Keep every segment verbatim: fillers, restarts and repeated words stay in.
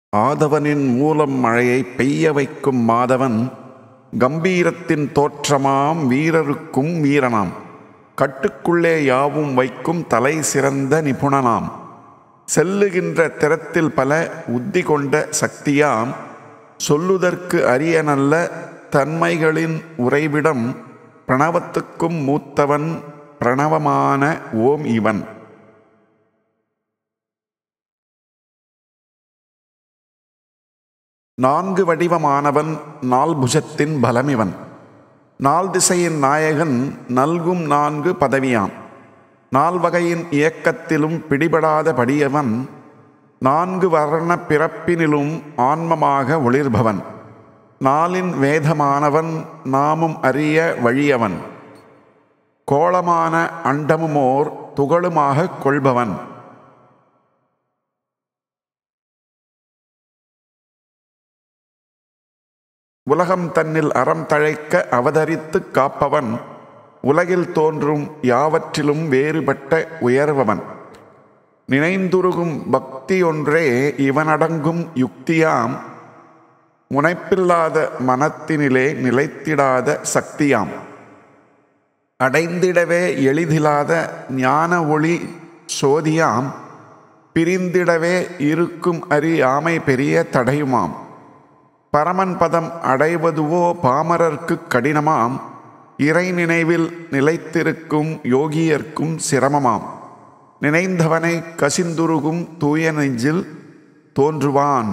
ஆதவனின் மூலம் மழையை பெய்ய வைக்கும் மாதவன் கம்பீரத்தின் தோற்றமாம் வீரருக்கும் வீரனாம். கட்டுக்குள்ளே யாவும் வைக்கும் தலை சிறந்த நிபுணனாம். செல்லுகின்ற திறத்தில் பல உத்தி கொண்ட சக்தியாம். சொல்லுதற்கு அரிய நல்ல தன்மைகளின் உறைவிடம். பிரணவத்துக்கும் மூத்தவன் பிரணவமான ஓம் இவன். நான்கு வடிவமானவன் நால்புஜத்தின் பலமிவன். நால் திசையின் நாயகன் நல்கும் நான்கு பதவியாம். நால்வகையின் இயக்கத்திலும் பிடிபடாத படியவன். நான்கு வர்ண பிறப்பினிலும் ஆன்மமாக ஒளிர்பவன். நாளின் வேதமானவன் நாமும் அறிய வழியவன். கோளமான அண்டமுமோர் துகளுமாக கொள்பவன். உலகம் தன்னில் அறம் தழைக்க அவதரித்து காப்பவன். உலகில் தோன்றும் யாவற்றிலும் வேறுபட்ட உயர்வவன். நினைந்துருகும் பக்தியொன்றே இவனடங்கும் யுக்தியாம். முனைப்பில்லாத மனத்தினிலே நிலைத்திடாத சக்தியாம். அடைந்திடவே எளிதிலாத ஞான ஒளி சோதியாம். பிரிந்திடவே இருக்கும் அறி ஆமை பெரிய தடையுமாம். பரமன் பதம் அடைவதுவோ பாமரர்க்கு கடினமாம். இறை நினைவில் நிலைத்திருக்கும் யோகியர்க்கும் சிரமமாம். நினைந்தவனை கசிந்துருகும் தூய நெஞ்சில் தோன்றுவான்.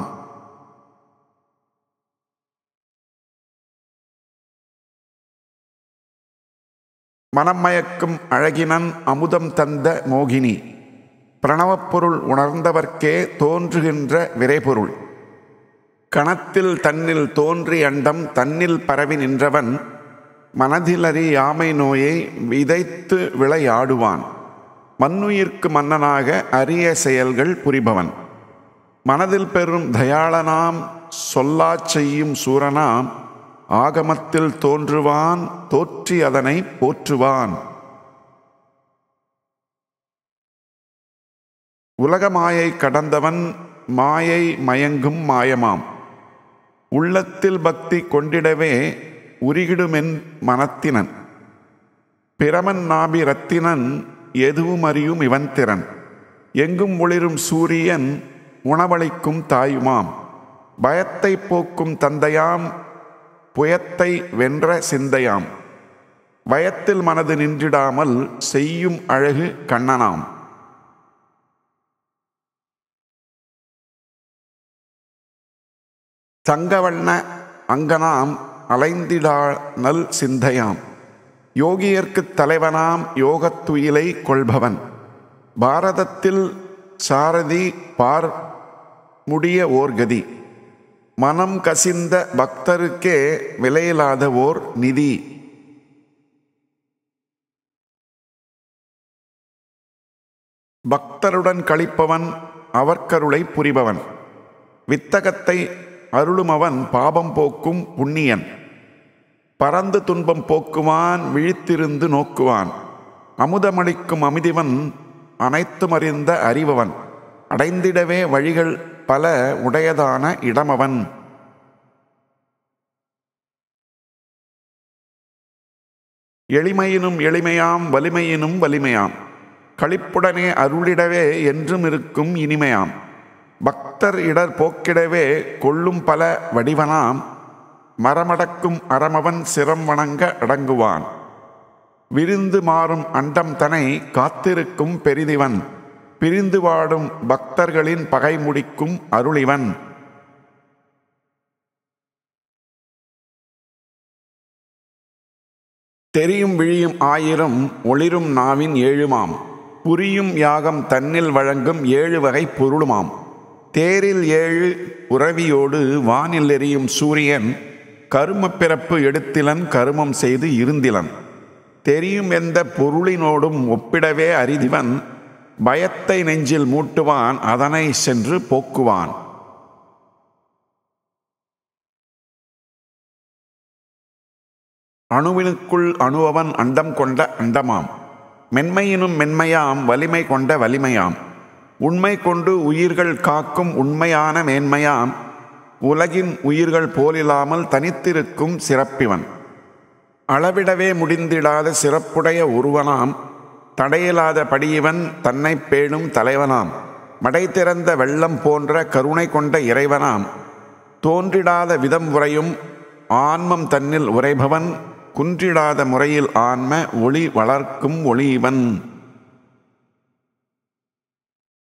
மனம் மயக்கும் அழகினன் அமுதம் தந்த மோகினி. பிரணவப்பொருள் உணர்ந்தவர்க்கே தோன்றுகின்ற விரைபொருள். கணத்தில் தன்னில் தோன்றி அண்டம் தன்னில் பரவி நின்றவன். மனதிலறி யாமை நோயை விதைத்து விளையாடுவான். மண்ணுயிர்க்கு மன்னனாக அரிய செயல்கள் புரிபவன். மனதில் பெறும் தயாளனாம் சொல்லாச் செய்யும் சூரனாம். ஆகமத்தில் தோன்றுவான் தோற்றி அதனை போற்றுவான். உலகமாயை கடந்தவன் மாயை மயங்கும் மாயமாம். உள்ளத்தில் பக்தி கொண்டிடவே உருகிடுமென் மனத்தினன். பிரமன் நாபி ரத்தினன் எதுவும் அறியும் இவன் திறன். எங்கும் ஒளிரும் சூரியன் உணவளிக்கும் தாயுமாம். பயத்தை போக்கும் தந்தையாம் புயத்தை வென்ற சிந்தையாம். பயத்தில் மனது நின்றிடாமல் செய்யும் அழகு கண்ணனாம். தங்கவண்ண அங்கனாம் அலைந்திடா நல் சிந்தையாம். யோகியர்க்குத் தலைவனாம் யோகத்துயிலை கொள்பவன். பாரதத்தில் சாரதி பார் முடிய ஓர்கதி. மனம் கசிந்த பக்தருக்கே விலையில்லாத ஓர் நிதி. பக்தருடன் கழிப்பவன் அவர்க்கருளை புரிபவன். வித்தகத்தை அருளுமவன் பாபம் போக்கும் புண்ணியன். பரந்து துன்பம் போக்குவான் விழித்திருந்து நோக்குவான். அமுதமளிக்கும் அமிதிவன் அனைத்தும் அறிந்த அறிபவன். அடைந்திடவே வழிகள் பல உடையதான இடமவன். எளிமையினும் எளிமையாம் வலிமையினும் வலிமையாம். களிப்புடனே அருளிடவே என்றும் இருக்கும் இனிமையாம். பக்தர் இடர் போக்கிடவே கொள்ளும் பல வடிவனாம். மரமடக்கும் அறமவன் சிரம் வணங்க அடங்குவான். விரிந்து மாறும் அண்டம் தனை காத்திருக்கும் பெரிதிவன். பிரிந்து வாடும் பக்தர்களின் பகை முடிக்கும் அருளிவன். தெரியும் விழியும் ஆயிரம் ஒளிரும் நாவின் ஏழுமாம். புரியும் யாகம் தன்னில் வழங்கும் ஏழு வகை பொருளுமாம். தேரில் ஏழு உறவியோடு வானில் எரியும் சூரியன். கரும பிறப்பு எடுத்திலன் கருமம் செய்து இருந்திலன். தெரியும் எந்த பொருளினோடும் ஒப்பிடவே அரிதிவன். பயத்தை நெஞ்சில் மூட்டுவான் அதனை சென்று போக்குவான். அணுவினுக்குள் அணுவவன் அண்டம் கொண்ட அண்டமாம். மென்மையினும் மென்மையாம் வலிமை கொண்ட வலிமையாம். உண்மை கொண்டு உயிர்கள் காக்கும் உண்மையான மேன்மையாம் உலகின் உயிர்கள் போலில்லாமல் தனித்திருக்கும் சிறப்பிவன். அளவிடவே முடிந்திடாத சிறப்புடைய ஒருவனாம், தடையில்லாத படியவன் தன்னை பேணும் தலைவனாம், மடை திறந்த வெள்ளம் போன்ற கருணை கொண்ட இறைவனாம், தோன்றிடாத விதம் உரையும் ஆன்மம் தன்னில் உரைபவன், குன்றிடாத முறையில் ஆன்ம ஒளி வளர்க்கும் ஒளிவன்.